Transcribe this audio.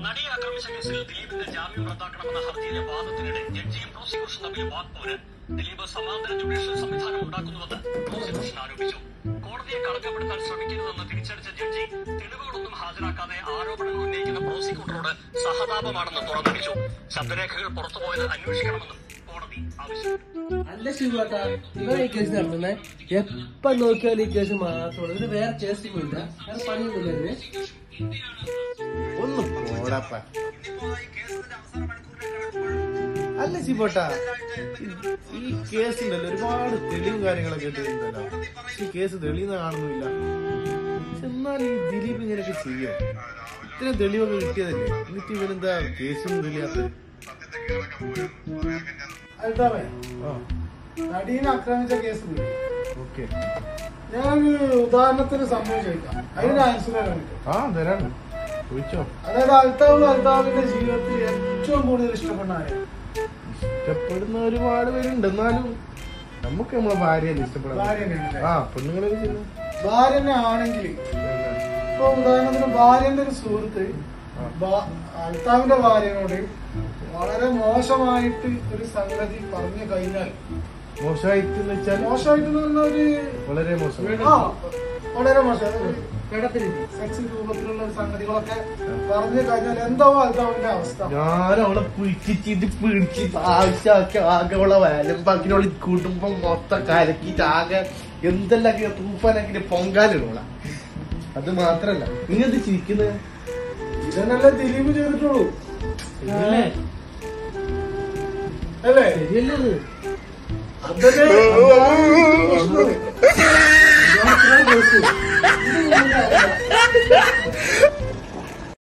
നടിയെ ആക്രമിച്ച കേസിൽ ദിലീപിന്റെ ജാമ്യം റദ്ദാക്കണമെന്ന ഹർജിയിലെ വാദത്തിനിടെ ജഡ്ജിയും പ്രോസിക്യൂഷൻ തമ്മിൽ വാക്പോര്. ദിലീപ് സമാന്തര ജുഡീഷ്യൽ സംവിധാനം ഉണ്ടാക്കുന്നുവെന്ന് പ്രോസിക്യൂഷൻ ആരോപിച്ചു. കോടതിയെ കളങ്കപ്പെടുത്താൻ ശ്രമിക്കരുതെന്ന് തിരിച്ചടിച്ച ജഡ്ജി തെളിവുകളൊന്നും ഹാജരാക്കാതെ ആരോപണങ്ങൾ ഉന്നയിക്കുന്ന പ്രോസിക്യൂട്ടറോട് സഹതാപമാണെന്ന് തുറന്നടിച്ചു. ശബ്ദരേഖകൾ പുറത്തുപോയത് അന്വേഷിക്കണമെന്നും കോടതി ആവശ്യപ്പെട്ടു. അല്ല ശിവട്ടാ, ഇവർ ഈ കേസ് നടത്തുന്നേ എപ്പം നോക്കിയാലും ഈ കേസ് മാത്രമുള്ളൂ. ഇതിന് വേറെ കേസൊന്നും ഇല്ല, വേറെ പണിയൊന്നുമില്ല. ഒന്ന് പോടപ്പ. അല്ല ശിവട്ടാ, ഈ കേസുണ്ടല്ലോ ഒരുപാട് തെളിവും കാര്യങ്ങളൊക്കെ ഇട്ടിട്ടുണ്ടല്ലോ. ഈ കേസ് തെളിയുന്ന കാണുന്നില്ല. എന്നാൽ ഈ ദിലീപ് ഇങ്ങനെയൊക്കെ ചെയ്യും. ഇത്രയും തെളിവൊക്കെ കിട്ടിയതല്ലേ, എന്നിട്ട് ഇവനെന്താ കേസൊന്നും തെളിയാത്തത്? നടീനെ ആക്രമിച്ച കേസ് ഓക്കെ, ഞാനൊരു ഉദാഹരണത്തിന് സംഭവം ചോദിക്കാം, അതിന് ആൻസർ തരാൻ പറ്റും? തരാണ്, ചോദിച്ചോ. അതായത് അൽത്താവിന്റെ ജീവിതത്തിൽ ഏറ്റവും കൂടുതൽ ഇഷ്ടപ്പെടുന്ന ഒരുപാട് പേരുണ്ട്, എന്നാലും നമുക്ക് നമ്മളെ ഭാര്യയല്ലേ ഇഷ്ടപ്പെടാം. പെണ്ണുങ്ങളൊക്കെ ചെയ്യുന്നു. ഭാര്യനെ ആണെങ്കിൽ ഇപ്പൊ ഉദാഹരണത്തിന് ഭാര്യന്റെ ഒരു സുഹൃത്ത് അൽത്താവിന്റെ ഭാര്യനോട് വളരെ മോശമായിട്ട് ഒരു സംഗതി പറഞ്ഞു കഴിഞ്ഞാൽ, മോശമായിട്ട് മോശമായിട്ട് വളരെ മോശം, വളരെ മോശം സെക്സ് രൂപത്തിലുള്ള സംഗതികളൊക്കെ പറഞ്ഞു കഴിഞ്ഞാൽ എന്താ അൽത്താവിന്റെ അവസ്ഥ? ഞാൻ അവളെ പിടിച്ചിട്ട് ആവശ്യമാക്കി ആകെ അവളെ വേലമ്പാക്കിനോളി കുടുംബം മൊത്തം കലക്കിട്ട് ആകെ എന്തെല്ലാം തൂപ്പാനാക്കി പൊങ്കാലിടോള. അത് മാത്രല്ല, നിങ്ങത് ചിരിക്കുന്നത് ഇതന്നല്ലേ ദിലീപ് ചെയ്തിട്ടുള്ളൂ അല്ലേ? ശരിയല്ലേ? അതൊക്കെ